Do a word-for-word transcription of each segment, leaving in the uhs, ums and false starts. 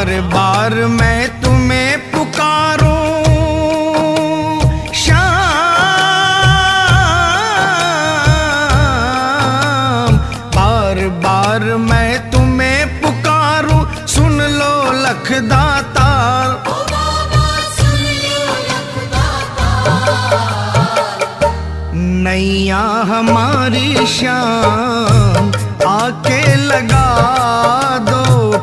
बार बार मैं तुम्हें पुकारूं श्याम, बार बार मैं तुम्हें पुकारूं, सुन लो लखदातार। नैया हमारी श्याम आके लगा दो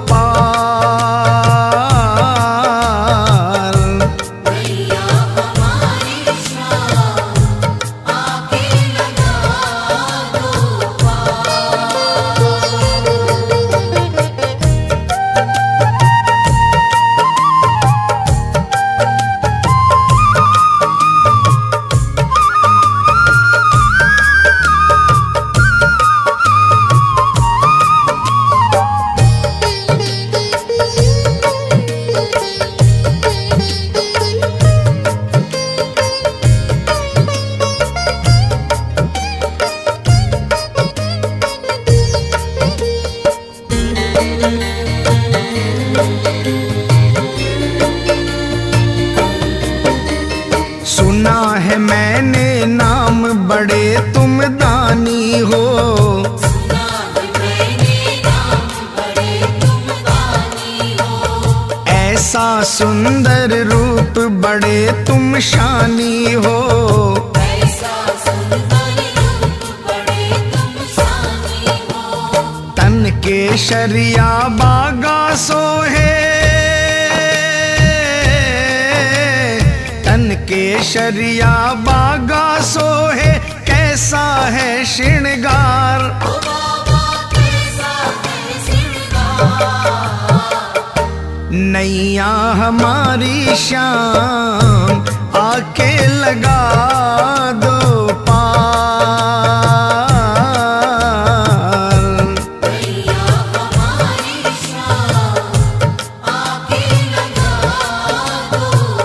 पार। नैया हमारी श्याम आके लगा दो सुना है मैंने नाम बड़े तुम दानी हो, सुना है मैंने नाम बड़े तुम दानी हो। ऐसा सुंदर रूप बड़े तुम शानी हो, ऐसा सुंदर रूप बड़े तुम शानी हो। तन के शरिया बागा सोहे, तन के शरिया बागा सोहे, कैसा है श्रृंगार। ओ बाबा कैसा है श्रृंगार। नैया हमारी श्याम आके लगा दो पार। नैया हमारी श्याम आके लगा दो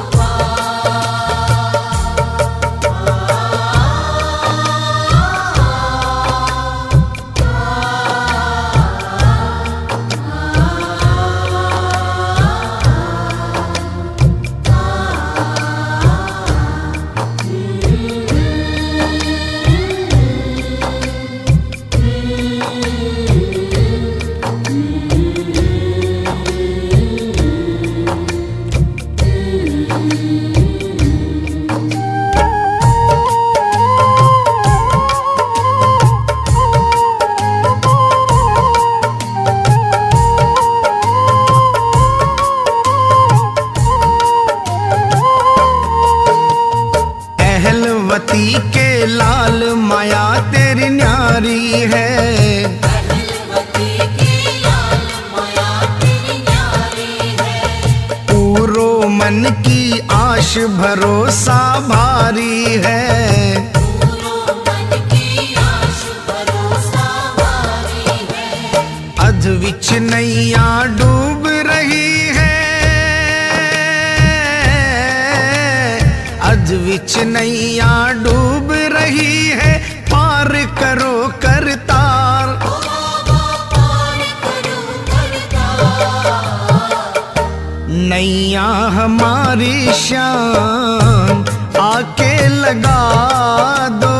अहलवती के लाल माया तेरी न्यारी है, अहलवती के लाल माया तेरी न्यारी है। पूरो मन की आश भरोसा भारी है, पूरो मन की आश भरोसा भारी है। अध विच नैया डूब रही है, अध विच नैया डूब रही है, पार करो करतार। ओ बाबा पार करो करतार। नैया हमारी श्याम आके लगा दो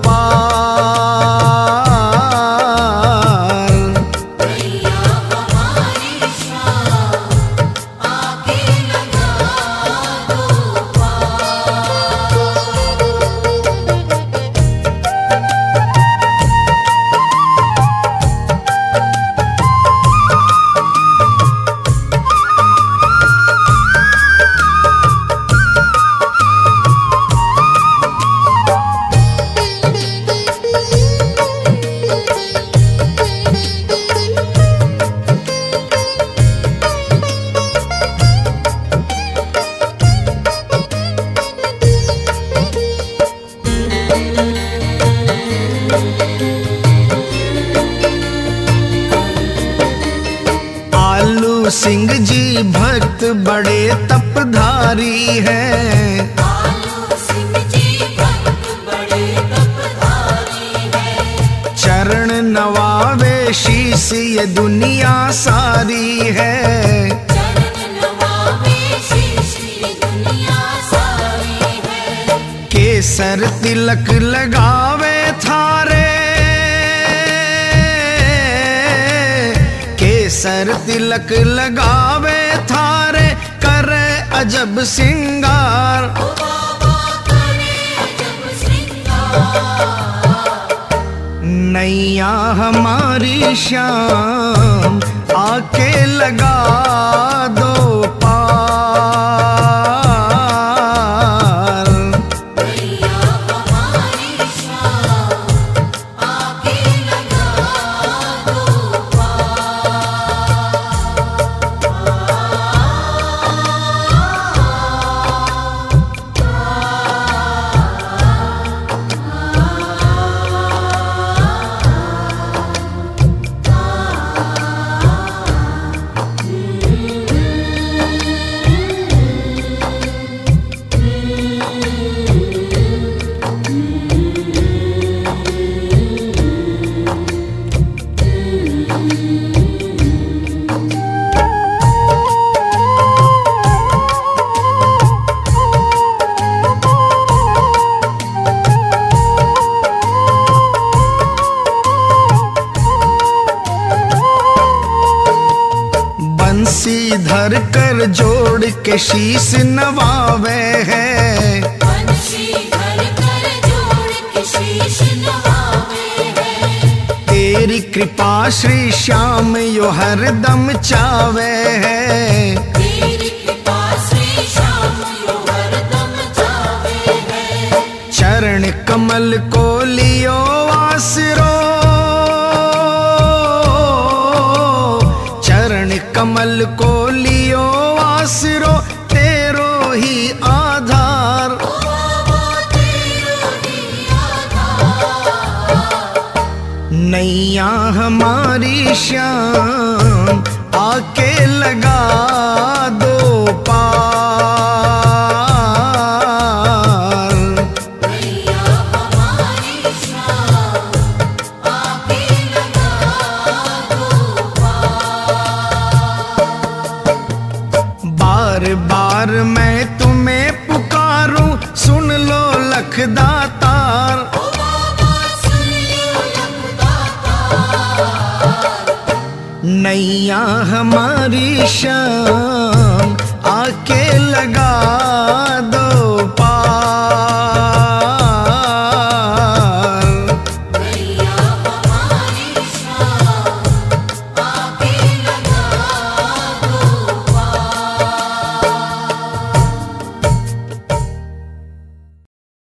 पार। नैया हमारी श्याम आके लगा दो सिंह जी भक्त बड़े तपधारी हैं। आलू सिंह जी भक्त बड़े तपधारी हैं। चरण नवावे शीस ये दुनिया सारी है। चरण केसर तिलक लगावे थारे, केसर तिलक लगावे थारे, करे अजब सिंगार। ओ बाबा करे जब श्रृंगार, नैया हमारी श्याम आके लगा दो पार। नैया हमारी श्याम आके लगा दो पार। बंसी धर कर जोड़ के शीश नवावे है, बंसी धर कर जोड़ के शीश नवावे है। तेरी कृपा श्री श्याम यो हरदम चावे है। तेरी कृपा श्री श्याम यो हरदम चावे है। चरण कमल को लियो आसरो, चरण कमल को लियो आसरो, तेरो ही आधार। ओ बाबा तेरो ही आधार, नैया हमारी श्याम आके लगा दो पार। नैया हमारी श्याम आके लगा दो पार। बार बार मैं तुम्हें पुकारूं, सुन लो लख दातार। ओ बाबा सुन लो लखदातार, नैया हमारी श्याम आके लगा